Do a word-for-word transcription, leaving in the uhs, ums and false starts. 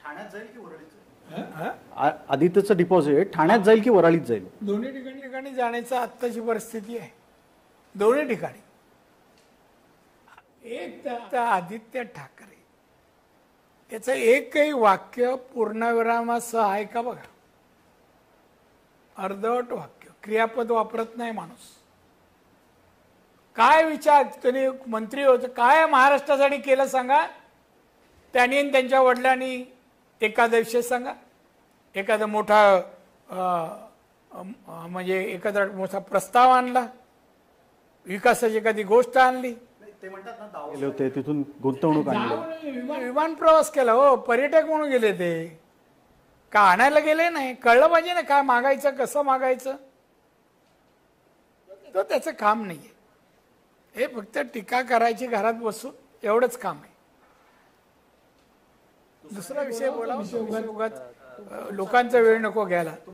ठाण्यात जाईल की वरळीत जाईल? आदित्यचं डिपॉझिट ठाण्यात जाईल की वराळीत जाईल? दोन्ही ठिकाणी ठिकाणी जाण्याची आत्ताची परिस्थिती आहे. दोन्ही ठिकाणी. एक त्या आदित्य ठाकरे याचं एकही वाक्य पूर्णविरामासह आहे का बघा. अर्धवट वाक्य, क्रियापद वापरत नाही माणूस. काय विचार त्यांनी मंत्री होते, काय महाराष्ट्रासाठी केलं सांगा. त्यांनी आणि त्यांच्या वडिलांनी एखादा विषय सांगा, एखादा मोठा म्हणजे एखादा मोठा प्रस्ताव आणला, विकासाची एखादी गोष्ट आणली. ते म्हणतात ना दाव गेले होते तिथून गुंतवणूक आणली, विमान प्रवास केला. हो, पर्यटक म्हणून गेले ते, का आणायला गेले नाही. कळलं पाहिजे ना काय मागायचं, कसं मागायचं. तर त्याचं काम नाहीये. हे फक्त टीका करायची घरात बसून, एवढंच काम आहे. दुसरा विषय बोला, लोकांचा वेळ नको घ्यायला.